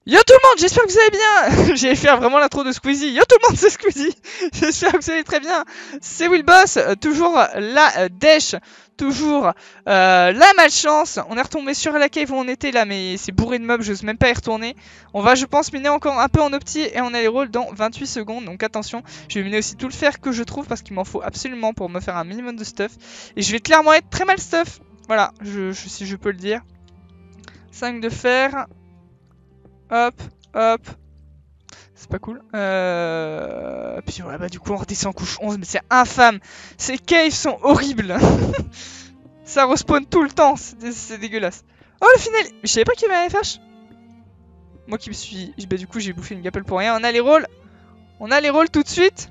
Yo tout le monde, j'espère que vous allez bien. J'ai fait vraiment l'intro de Squeezie. Yo tout le monde, c'est Squeezie. J'espère que vous allez très bien. C'est Willboss, toujours la dèche, toujours la malchance. On est retombé sur la cave où on était là, mais c'est bourré de mobs, j'ose même pas y retourner. On va, je pense, miner encore un peu en opti et on a les rôles dans 28 secondes. Donc attention, je vais miner aussi tout le fer que je trouve parce qu'il m'en faut absolument pour me faire un minimum de stuff. Et je vais clairement être très mal stuff. Voilà, si je peux le dire. 5 de fer. Hop, hop. C'est pas cool. Puis voilà, bah du coup on redescend en couche 11, mais c'est infâme. Ces caves sont horribles. Ça respawn tout le temps, c'est dégueulasse. Oh le final. Mais je savais pas qu'il y avait un FH. Moi qui me suis... Bah du coup j'ai bouffé une gapelle pour rien. On a les rôles. On a les rôles tout de suite.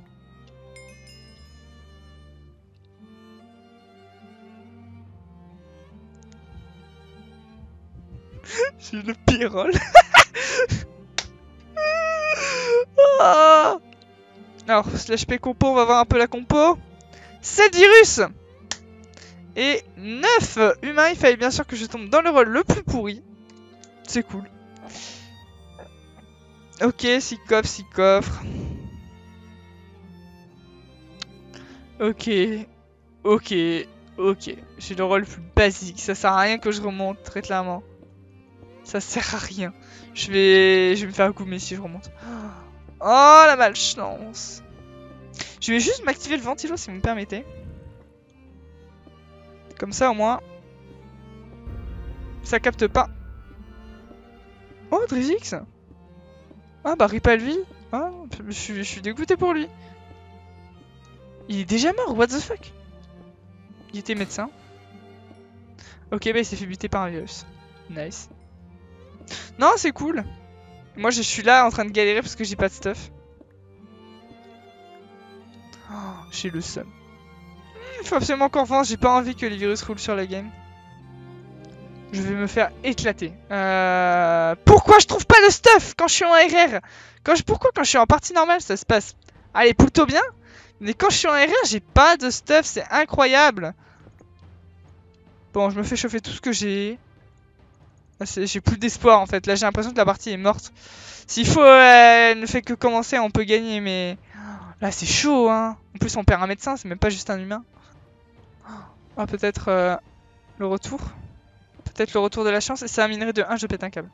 J'ai le pire rôle. Oh. Alors, slash P compo, on va voir un peu la compo. 7 virus et 9 humains. Il fallait bien sûr que je tombe dans le rôle le plus pourri. C'est cool. Ok, 6 coffres, 6 coffres. Ok, ok, ok. J'ai le rôle le plus basique. Ça sert à rien que je remonte, très clairement. Ça sert à rien. Je vais me faire goumer si je remonte. Oh la malchance. Je vais juste m'activer le ventilo si vous me permettez. Comme ça au moins. Ça capte pas. Oh Drizix. Ah bah rip à lui. Ah, je suis dégoûté pour lui. Il est déjà mort, what the fuck. Il était médecin. Ok bah il s'est fait buter par un virus. Nice. Non c'est cool. Moi je suis là en train de galérer parce que j'ai pas de stuff. Oh, j'ai le seum. Il faut absolument qu'on avance, j'ai pas envie que les virus roulent sur la game. Je vais me faire éclater. Pourquoi je trouve pas de stuff quand je suis en RR? Pourquoi quand je suis en partie normale ça se passe? Allez, plutôt bien. Mais quand je suis en RR, j'ai pas de stuff, c'est incroyable. Bon, je me fais chauffer tout ce que j'ai. J'ai plus d'espoir en fait. Là, j'ai l'impression que la partie est morte. S'il faut, ne fait que commencer, on peut gagner, mais là, c'est chaud, hein. En plus, on perd un médecin, c'est même pas juste un humain. Ah, peut-être le retour. Peut-être le retour de la chance. Et c'est un minerai de 1, je pète un câble.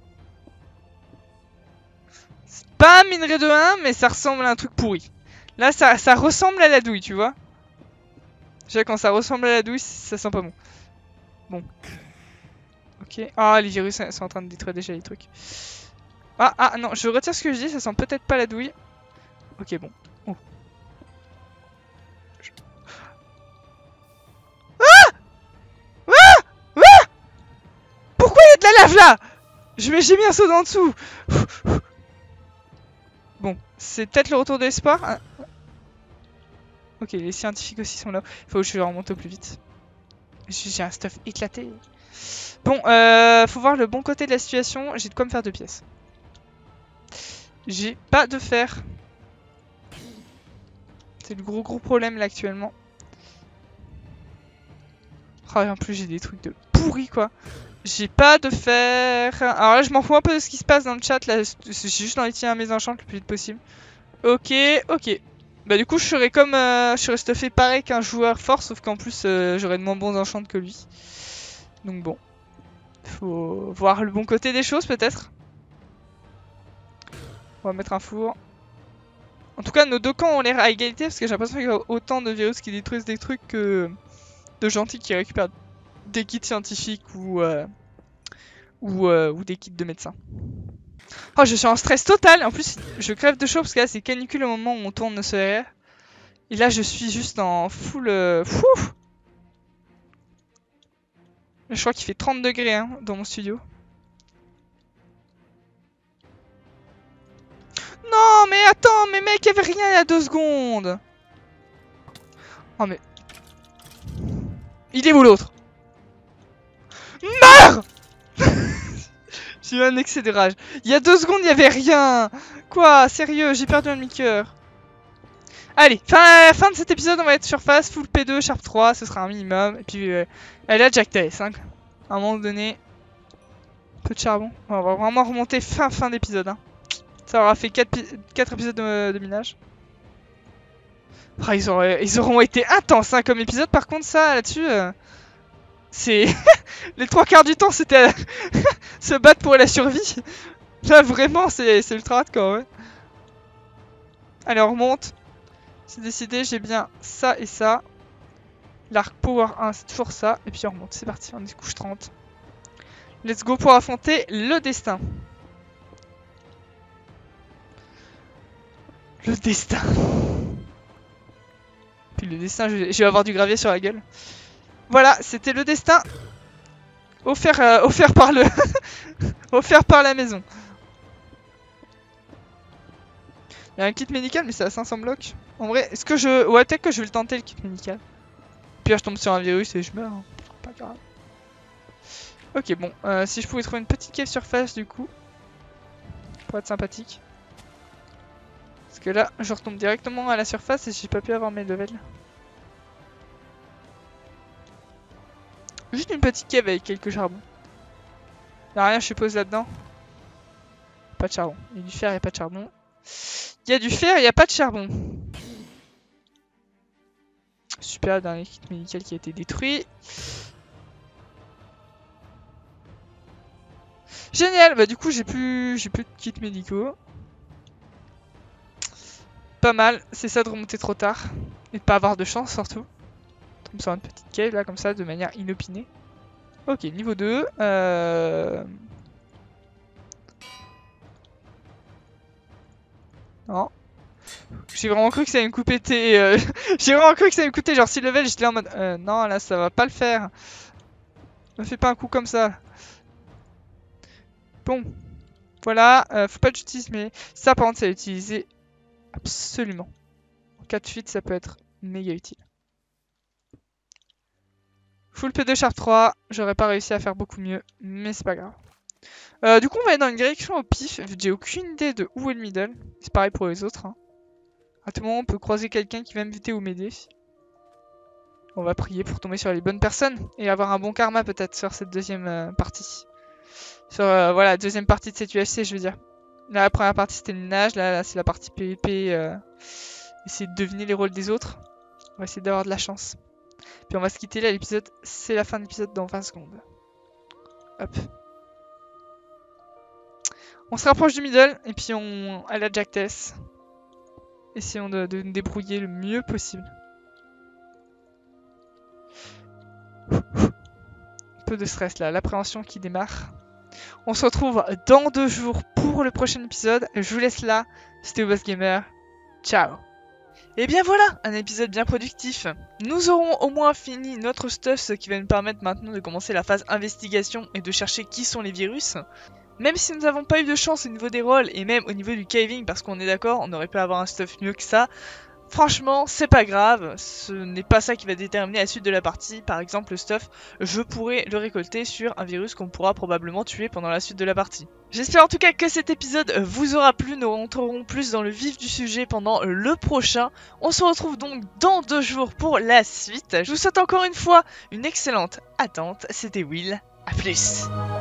C'est pas un minerai de 1, mais ça ressemble à un truc pourri. Là, ça ressemble à la douille, tu vois. Déjà, quand ça ressemble à la douille, ça sent pas bon. Bon. Ok. Ah, les virus sont en train de détruire déjà les trucs. Ah, non, je retire ce que je dis, ça sent peut-être pas la douille. Ok, bon. Oh. Pourquoi il y a de la lave là? J'ai mis un saut en dessous. Bon, c'est peut-être le retour de l'espoir. Ah. Ok, les scientifiques aussi sont là. Faut que je remonte au plus vite. J'ai un stuff éclaté. Bon, faut voir le bon côté de la situation. J'ai de quoi me faire 2 pièces. J'ai pas de fer. C'est le gros problème là actuellement. Oh, et en plus j'ai des trucs de pourri quoi. J'ai pas de fer. Alors là je m'en fous un peu de ce qui se passe dans le chat. Là j'ai juste envie de tirer mes enchantes le plus vite possible. Ok. Bah du coup je serais comme... je serais stuffé pareil qu'un joueur fort. Sauf qu'en plus j'aurais de moins bons enchants que lui. Donc bon. Faut voir le bon côté des choses peut-être. On va mettre un four. En tout cas nos deux camps ont l'air à égalité. Parce que j'ai l'impression qu'il y a autant de virus qui détruisent des trucs que de gentils qui récupèrent des kits scientifiques ou des kits de médecins. Oh, je suis en stress total. En plus, je crève de chaud parce que là, c'est canicule au moment où on tourne ce RR. Et là, je suis juste en full... Fou. Je crois qu'il fait 30 degrés hein, dans mon studio. Non, mais attends, mais mec, il y avait rien il y a 2 secondes. Oh, mais... Il est où l'autre? Meurs. J'ai eu un excès de rage. Il y a 2 secondes, il y avait rien. Quoi? Sérieux, j'ai perdu un demi-cœur. Allez, fin de cet épisode, on va être surface, full P2, Sharp 3, ce sera un minimum. Et puis, elle a Jack TS, hein. À un moment donné, Peu de charbon. On va vraiment remonter fin d'épisode. Hein. Ça aura fait 4 épisodes de minage. Ah, ils auront été intenses hein, comme épisode. Par contre, ça, là-dessus, c'est... Les 3/4 du temps, c'était se battre pour la survie. Là, vraiment, c'est ultra hardcore, ouais. Allez, on remonte. C'est décidé, j'ai bien ça et ça. L'arc Power 1, c'est toujours ça. Et puis on remonte, c'est parti, on est couche 30. Let's go pour affronter le destin. Le destin. Puis le destin, je vais avoir du gravier sur la gueule. Voilà, c'était le destin. Offert par le... offert par la maison. Il y a un kit médical, mais c'est à 500 blocs. En vrai, est-ce que je... Ouais, peut-être que je vais le tenter, le kit médical. Puis là, je tombe sur un virus et je meurs. Hein. Pas grave. Ok, bon. Si je pouvais trouver une petite cave surface, du coup. Pour être sympathique. Parce que là, je retombe directement à la surface et j'ai pas pu avoir mes levels. Juste une petite cave avec quelques charbons. Y'a rien, je suppose, là-dedans. Pas de charbon. Il y a du fer, il y a pas de charbon. Il y a du fer, il y a pas de charbon. Super, dernier kit médical qui a été détruit. Génial, bah du coup j'ai plus de kits médicaux. Pas mal, c'est ça de remonter trop tard. Et de pas avoir de chance surtout. On tombe sur une petite cave là comme ça de manière inopinée. Ok, niveau 2. Non. J'ai vraiment cru que ça allait me couper tes... J'ai vraiment cru que ça allait me coûter genre 6 levels, j'étais là en mode... non, là ça va pas le faire. Me fais pas un coup comme ça. Bon. Voilà, faut pas que j'utilise mais... Ça par contre, ça va utiliser absolument. En cas de fuite, ça peut être méga utile. Full P2 Sharp 3, j'aurais pas réussi à faire beaucoup mieux, mais c'est pas grave. Du coup, on va aller dans une direction au pif, j'ai aucune idée de où est le middle. C'est pareil pour les autres. Hein. À tout moment, on peut croiser quelqu'un qui va m'inviter ou m'aider. On va prier pour tomber sur les bonnes personnes et avoir un bon karma peut-être sur cette deuxième partie. Sur voilà, deuxième partie de cette UFC, je veux dire. Là, la première partie c'était le minage, là c'est la partie PVP. Essayer de deviner les rôles des autres. On va essayer d'avoir de la chance. Puis on va se quitter là, l'épisode, c'est la fin de l'épisode dans 20 secondes. Hop. On se rapproche du middle et puis on à la Jack Tess. Essayons de nous débrouiller le mieux possible. Un peu de stress là, l'appréhension qui démarre. On se retrouve dans 2 jours pour le prochain épisode. Je vous laisse là. C'était Boss Gamer. Ciao. Et bien voilà, un épisode bien productif. Nous aurons au moins fini notre stuff, ce qui va nous permettre maintenant de commencer la phase investigation et de chercher qui sont les virus. Même si nous n'avons pas eu de chance au niveau des rôles et même au niveau du caving, parce qu'on est d'accord, on aurait pu avoir un stuff mieux que ça. Franchement, c'est pas grave, ce n'est pas ça qui va déterminer la suite de la partie. Par exemple, le stuff, je pourrais le récolter sur un virus qu'on pourra probablement tuer pendant la suite de la partie. J'espère en tout cas que cet épisode vous aura plu, nous rentrerons plus dans le vif du sujet pendant le prochain. On se retrouve donc dans 2 jours pour la suite. Je vous souhaite encore une fois une excellente attente, c'était Will, à plus.